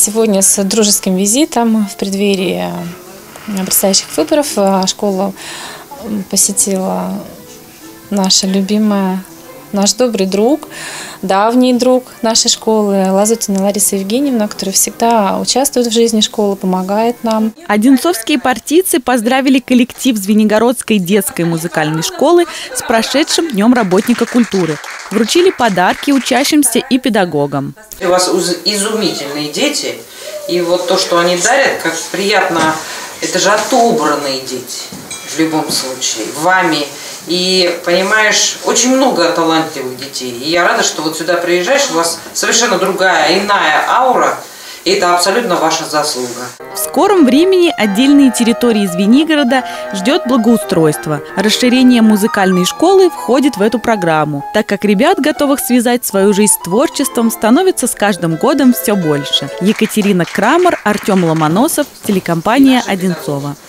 сегодня с дружеским визитом в преддверии предстоящих выборов. Школу посетила наша любимая, наш добрый друг, давний друг нашей школы Лазутина Лариса Евгеньевна, которая всегда участвует в жизни школы, помогает нам. Одинцовские партийцы поздравили коллектив Звенигородской детской музыкальной школы с прошедшим Днем работника культуры. Вручили подарки учащимся и педагогам. У вас изумительные дети, и вот то, что они дарят, как приятно, это же отобранные дети в любом случае, вами. И, понимаешь, очень много талантливых детей. И я рада, что вот сюда приезжаешь, у вас совершенно другая, иная аура. И это абсолютно ваша заслуга. В скором времени отдельные территории Звенигорода ждет благоустройство. Расширение музыкальной школы входит в эту программу, так как ребят, готовых связать свою жизнь с творчеством, становится с каждым годом все больше. Екатерина Крамер, Артем Ломоносов, телекомпания «Одинцово».